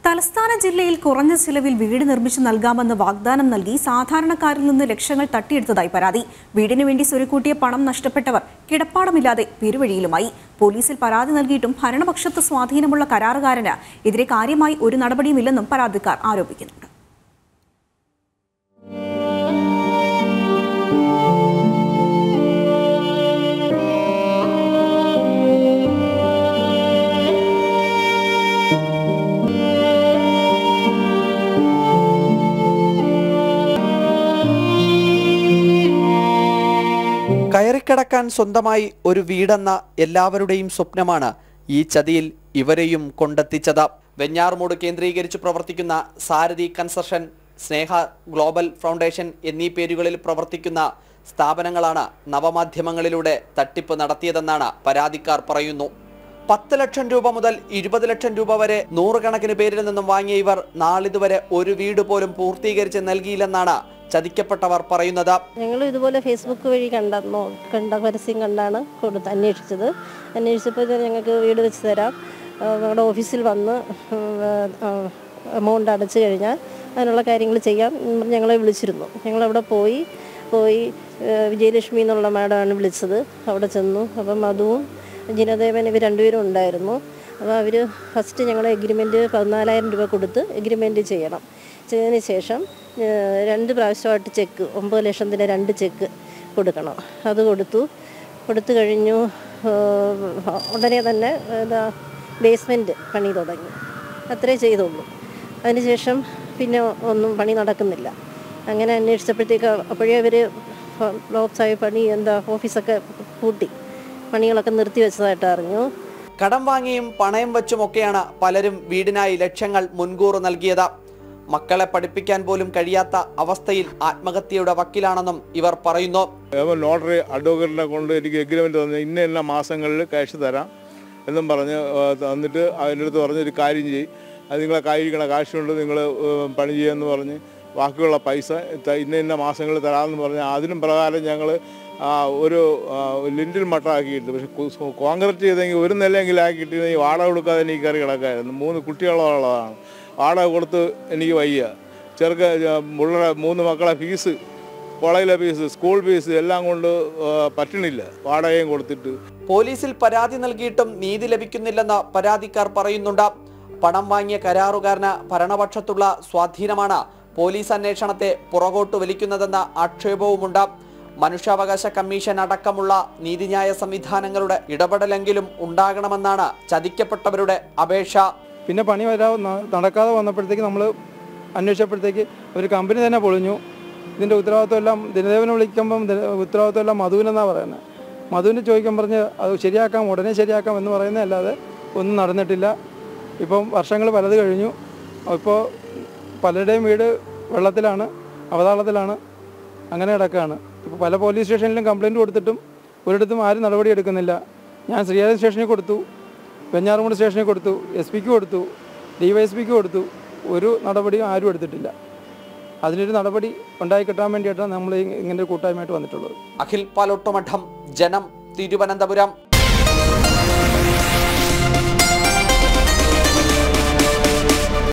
തലസ്ഥാന ജില്ലയിൽ കുറഞ്ഞ ചിലവിൽ വീട് നിർമ്മിച്ചു നൽകാമെന്ന് വാഗ്ദാനം നൽകി സാധാരണക്കാരിൽ നിന്ന് ലക്ഷങ്ങൾ തട്ടിയെടുത്തതായി പരാതി. വീടിനു വേണ്ടി സ്വരുക്കൂട്ടിയ പണം നഷ്ടപ്പെട്ടവർ കിടപ്പാടമില്ലാതെ പെരുവഴിയിലുമായി. പോലീസിൽ പരാതി നൽകിയിട്ടും ഭരണപക്ഷത്ത് സ്വാധീനമുള്ള കരാറുകാരന് എതിരെ കാര്യമായി ഒരു നടപടിയുമില്ലെന്നും പരാതിക്കാർ ആരോപിക്കുന്നുണ്ട്. കയറിക്കിടക്കാൻ സ്വന്തമായി ഒരു വീടെന്ന എല്ലാവരുടെയും സ്വപ്നമാണ് ഈ ചതിയിൽ ഇവരെയും കൊണ്ടെത്തിച്ചത്. വെഞ്ഞാറമൂട് കേന്ദ്രീകരിച്ച് പ്രവർത്തിക്കുന്ന Sarathi construction, Sneha global foundation എന്നീ പേരുകളിൽ പ്രവർത്തിക്കുന്ന സ്ഥാപനങ്ങളാണ് നവമാധ്യമങ്ങളിലൂടെ തട്ടിപ്പ് നടത്തിയതെന്നാണ് പരാതിക്കാർ പറയുന്നു. 10 ലക്ഷം രൂപ മുതൽ 20 ലക്ഷം രൂപ വരെ നൂറുകണക്കിന് പേരിൽ നിന്നും വാങ്ങിയ ഇവർ നാളിതുവരെ ഒരു വീട് പോലും പൂർത്തീകരിച്ച് നൽകിയില്ലെന്നാണ് ചതിക്കപ്പെട്ടവർ പറയുന്നത്. ഞങ്ങൾ ഇതുപോലെ ഫേസ്ബുക്ക് വഴി കണ്ട പരസ്യം കണ്ടാണ് അന്വേഷിച്ചപ്പോൾ ഞങ്ങൾക്ക് വീട് വെച്ച് തരാം, ഞങ്ങളുടെ ഓഫീസിൽ വന്ന് എമൗണ്ട് അടച്ചു കഴിഞ്ഞാൽ അതിനുള്ള കാര്യങ്ങൾ ചെയ്യാം ഞങ്ങളെ വിളിച്ചിരുന്നു. ഞങ്ങളവിടെ പോയി വിജയലക്ഷ്മി എന്നുള്ള മാഡമാണ് വിളിച്ചത്. അവിടെ ചെന്നു. അപ്പം അതും ജിനദേവൻ ഇവർ രണ്ടുപേരും ഉണ്ടായിരുന്നു. അപ്പോൾ അവർ ഫസ്റ്റ് ഞങ്ങളെ എഗ്രിമെൻറ്റ് 14,000 രൂപ കൊടുത്ത് എഗ്രിമെൻറ്റ് ചെയ്തതിന് ശേഷം 2 പ്രാവശ്യമായിട്ട് ചെക്ക് 9 ലക്ഷത്തിൻ്റെ 2 ചെക്ക് കൊടുക്കണം. അത് കൊടുത്തു കഴിഞ്ഞു. ഉടനെ തന്നെ ബേസ്മെൻറ്റ് പണി തുടങ്ങി. അത്രേ ചെയ്തുള്ളൂ. അതിനുശേഷം പിന്നെ ഒന്നും പണി നടക്കുന്നില്ല. അങ്ങനെ അന്വേഷിച്ചപ്പോഴത്തേക്ക് അപ്പോഴേ അവർ ബ്ലോക്സായി ഓഫീസൊക്കെ പൂട്ടി പണികളൊക്കെ നിർത്തിവെച്ചതായിട്ട് അറിഞ്ഞു. കടം വാങ്ങിയും പണയം വെച്ചുമൊക്കെയാണ് പലരും വീടിനായി ലക്ഷങ്ങൾ മുൻകൂർ നൽകിയത്. മക്കളെ പഠിപ്പിക്കാൻ പോലും കഴിയാത്ത അവസ്ഥയിൽ ആത്മഹത്യയുടെ വക്കിലാണെന്നും ഇവർ പറയുന്നു. നോട്ടറി അഡ്വക്കേറ്റിനെ കൊണ്ട് എനിക്ക് എഗ്രിമെൻറ്റ് തന്നു, ഇന്ന മാസങ്ങളിൽ ക്യാഷ് തരാം എന്നും പറഞ്ഞ് തന്നിട്ട് അതിൻ്റെ അടുത്ത് പറഞ്ഞൊരു കാര്യം ചെയ്യും, അത് നിങ്ങളെ കയ്യിരിക്കണ കാശുകൊണ്ട് നിങ്ങൾ പണി ചെയ്യുമെന്ന് പറഞ്ഞ് ബാക്കിയുള്ള പൈസ ഇന്ന മാസങ്ങളിൽ തരാമെന്ന് പറഞ്ഞ് അതിനും പ്രകാരം ഞങ്ങൾ ഒരു ലിൻഡിൽ മട്ടമാക്കിയിട്ട്, പക്ഷെ കോൺക്രീറ്റ് ചെയ്തെങ്കിൽ ഒരു നിലയെങ്കിലും ആക്കിയിട്ടിരുന്നെങ്കിൽ വാടക കൊടുക്കാതെ എനിക്ക് കയറി കിടക്കായിരുന്നു. 3 കുട്ടികളുള്ളതാണ്. വാടക കൊടുത്ത് എനിക്ക് വയ്യ. പിള്ളേരെ 3 മക്കളെ ഫീസ്, കോളേജിലെ ഫീസ്, സ്കൂൾ ഫീസ് എല്ലാം കൊണ്ട് പറ്റണില്ല വാടകയും കൊടുത്തിട്ട്. പോലീസിൽ പരാതി നൽകിയിട്ടും നീതി ലഭിക്കുന്നില്ലെന്ന് പരാതിക്കാർ പറയുന്നുണ്ട്. പണം വാങ്ങിയ കരാറുകാരന് ഭരണപക്ഷത്തുള്ള സ്വാധീനമാണ് പോലീസ് അന്വേഷണത്തെ പുറകോട്ട് വലിക്കുന്നതെന്ന ആക്ഷേപവുമുണ്ട്. മനുഷ്യാവകാശ കമ്മീഷൻ അടക്കമുള്ള നീതിന്യായ സംവിധാനങ്ങളുടെ ഇടപെടലെങ്കിലും ഉണ്ടാകണമെന്നാണ് ചതിക്കപ്പെട്ടവരുടെ അപേക്ഷ. പിന്നെ പണി നടക്കാതെ വന്നപ്പോഴത്തേക്ക് നമ്മൾ അന്വേഷിച്ചപ്പോഴത്തേക്ക് ഒരു കമ്പനി തന്നെ പൊളിഞ്ഞു. ഇതിൻ്റെ ഉത്തരവാദിത്വം എല്ലാം ദിനദേവനെ വിളിക്കുമ്പം ഉത്തരവാദിത്വം എല്ലാം മധുവിനെന്നാണ് പറയുന്നത്. മധുവിനെ ചോദിക്കാൻ പറഞ്ഞ് അത് ശരിയാക്കാം, ഉടനെ ശരിയാക്കാം എന്ന് പറയുന്നത് അല്ലാതെ ഒന്നും നടന്നിട്ടില്ല. ഇപ്പം വർഷങ്ങൾ പലത് കഴിഞ്ഞു. ഇപ്പോൾ പലരുടെയും വീട് വെള്ളത്തിലാണ്, അവതാളത്തിലാണ്, അങ്ങനെ കിടക്കുകയാണ്. ഇപ്പോൾ പല പോലീസ് സ്റ്റേഷനിലും കംപ്ലയിൻറ്റ് കൊടുത്തിട്ടും ഒരിടത്തും ആരും നടപടി എടുക്കുന്നില്ല. ഞാൻ ശ്രീകാര്യം സ്റ്റേഷനിൽ കൊടുത്തു, വെഞ്ഞാറമൂട് സ്റ്റേഷനിൽ കൊടുത്തു, SP-ക്ക് കൊടുത്തു, DYSP-ക്ക് കൊടുത്തു. ഒരു നടപടിയും ആരും എടുത്തിട്ടില്ല. അതിനൊരു നടപടി ഉണ്ടായി കിട്ടാൻ വേണ്ടിയിട്ടാണ് നമ്മൾ ഇങ്ങനെ ഒരു കൂട്ടായ്മയായിട്ട് വന്നിട്ടുള്ളത്. അഖിൽ പാലോട്ടുമഠം, ജനം, തിരുവനന്തപുരം.